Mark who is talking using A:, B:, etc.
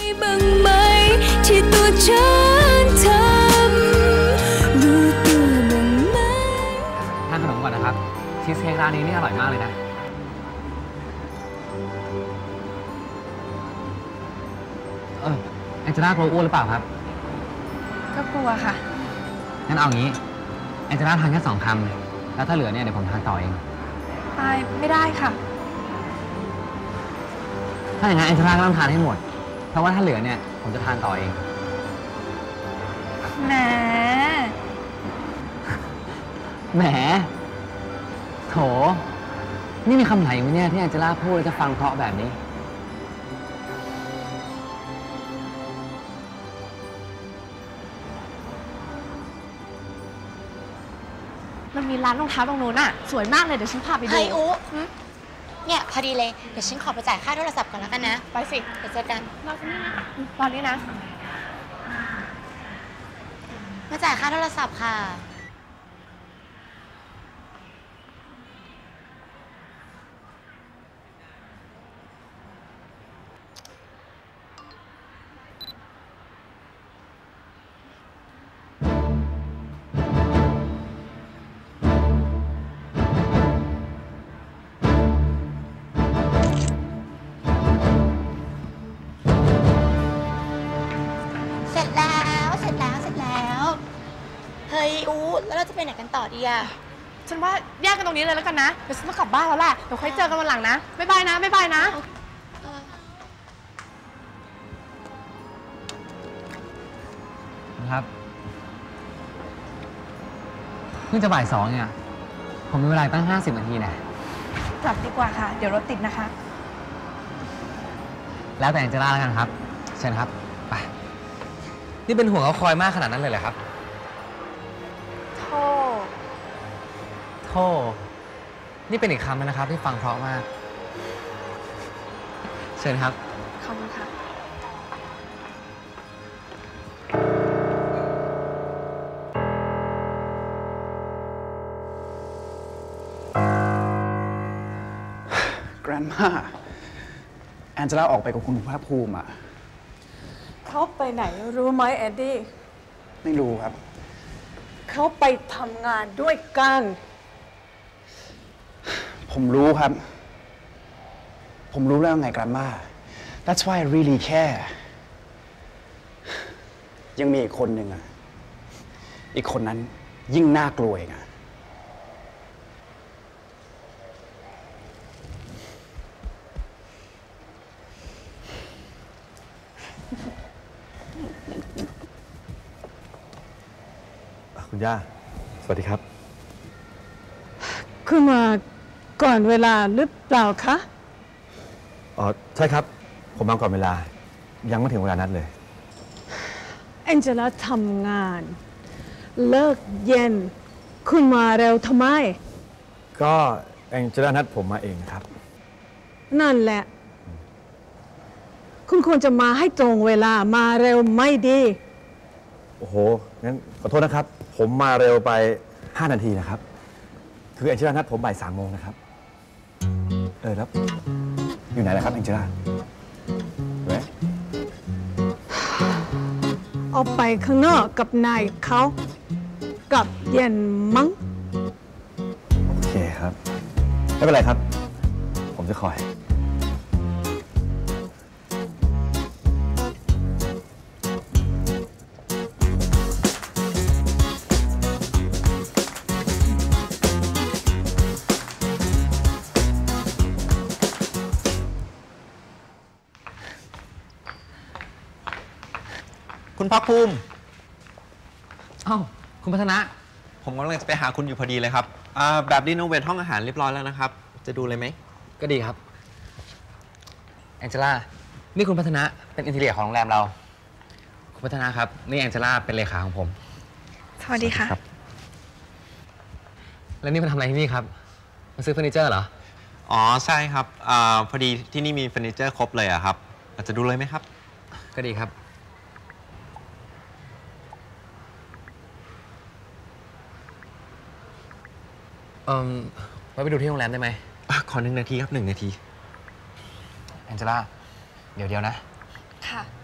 A: บ้างไหมที่ตัวฉันทำรู้ตัวบ้างไหม
B: ทานขนมก่อนนะครับชีสเค้กร้านนี้นี่อร่อยมากเลยนะแองเจล่ากลัวอ้วนหรือเปล่าครับ
C: ก็กลัวค่ะ
B: งั้นเอางี้แองเจล่าทานแค่2 คำแล้วถ้าเหลือเนี่ยเดี๋ยวผมทานต่อเอง
C: ตายไม่ได้ค่ะ
B: ถ้าอย่างนั้นแองเจล่าก็ต้องทานให้หมดเพราะว่าถ้าเหลือเนี่ยผมจะทานต่อเอง
C: แหม
B: โถนี่มีคำไหนไหมเนี่ยที่แองเจล่าพูดแล้วจะฟังเพราะแบบนี้
C: มันมีร้านรองเท้าตรงนู้นอ่ะสวยมากเลยเดี๋ยวฉันพาไปดู
D: เฮ้ยอุ๊เนี่ยพอดีเลยเดี๋ยวฉันขอไปจ่ายค่าโทรศัพท์ก่อนแล้วกันนะ
C: ไปสิ
D: เดี๋ยวเจอกัน
C: รอที่นี่นะรอนี่นะ
D: มาจ่ายค่าโทรศัพท์ค่ะเฮ้ยแล้วเราจะไปไหนกันต่อดีอะ
C: ฉันว่าแยกกันตรงนี้เลยแล้วกันนะเดี๋ยวฉันต้องกลับบ้านแล้วแหละเดี๋ยวค่อยเจอกันวันหลังนะบ๊ายบาย
B: นะครับเพิ่งจะบ่าย 2เนี่ยผมมีเวลาตั้ง50 นาทีนะ
C: กลับดีกว่าค่ะเดี๋ยวรถติดนะคะ
B: แล้วแต่แองเจล่าแล้วกันครับเชิญครับไปนี่เป็นห่วงเขาคอยมากขนาดนั้นเลยเหรอครับโธ่นี่เป็นอีกคำนะครับที่ฟังเพราะมากเชิญครับ
C: ขอบคุณค่ะ
E: แกรนม่าแอนเจล่าออกไปกับคุณภาคภูมิอ่ะ
F: เขาไปไหนรู้ไหมแอนดี้
E: ไม่รู้ครับ
F: เขาไปทำงานด้วยกัน
E: ผมรู้ครับผมรู้แล้วไงแกรนม่า That's why I really care ยังมีอีกคนหนึ่งอ่ะอีกคนนั้นยิ่งน่ากลัวอีกอ่ะ
G: คุณย่าสวัสดีครับ
F: คุณมาก่อนเวลาหรือเปล่าคะ
G: อ๋อใช่ครับผมมาก่อนเวลายังไม่ถึงเวลานัดเลย
F: แองเจล่าทำงานเลิกเย็นคุณมาเร็วทำไม
G: ก็แองเจล่านัดผมมาเองครับ
F: นั่นแหละคุณควรจะมาให้ตรงเวลามาเร็วไม่ดี
G: โอ้โหงั้นขอโทษนะครับผมมาเร็วไป5 นาทีนะครับคือแองเจล่านัดผมบ่าย3 โมงนะครับแล้วอยู่ไหนล่ะครับแองเจล่า
F: ออกไปข้างนอกกับนายเขากับเย็นมั้ง
G: โอเคครับไม่เป็นไรครับผมจะคอย
H: คุณภาคภูมิ
B: คุณพัฒนะ
H: ผมกำลังจะไปหาคุณอยู่พอดีเลยครับแบบรีโนเวทห้องอาหารเรียบร้อยแล้วนะครับจะดูเลยไหม
B: ก็ดีครับแองเจล่านี่คุณพัฒนะเป็นอินทีเรียของโรงแรมเราคุณพัฒนะครับนี่แองเจล่าเป็นเลขาของผม
C: สวัสดีค่ะ
B: แล้วนี่มาทำอะไรที่นี่ครับมาซื้อเฟอร์นิเจอร์เหรอ
H: อ๋อใช่ครับพอดีที่นี่มีเฟอร์นิเจอร์ครบเลยอะครับจะดูเลยไหมครับ
B: ก็ดีครับไว้ไปดูที่โรงแรมได้ไหม
H: ขอ1 นาทีครับ1 นาที
B: แองเจล่าเดี๋ยวนะ
C: ค่ะ